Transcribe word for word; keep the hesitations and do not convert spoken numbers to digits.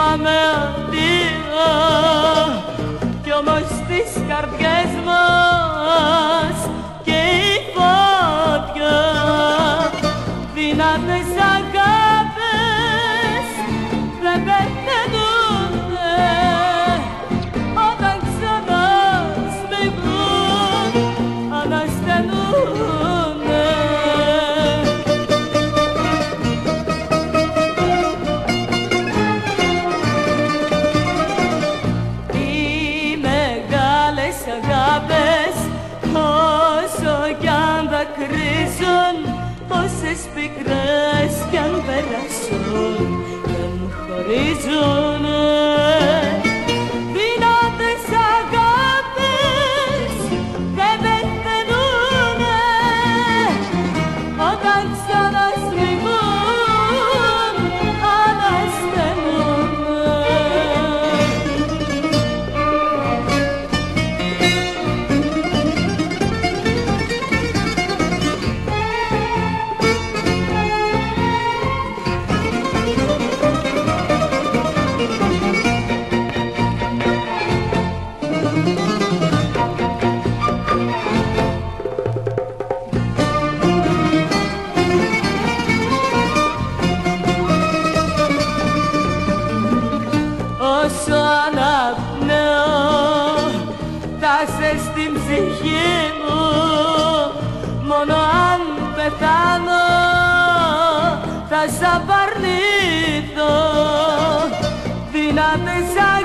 είπαμε αντίο κι όμως στις καρδιές μας και η φωτιά δυνατές αγάπες δεν πεθαίνουνε όταν ξανά σμιγούν ανασθενούνε. Αγάπες όσο κι αν δακρύζουν, όσες πικρές κι αν περάσουν δεν χωρίζουν. Δυνατές αγάπες δεν πεθαίνουνε όταν ξανασμιγούν ανασθενούνε. Όσο αναπνέω τάσες στην ψυχή μου, μόνο αν πεθάνω θα σ' απαρνηθώ. Δυνατές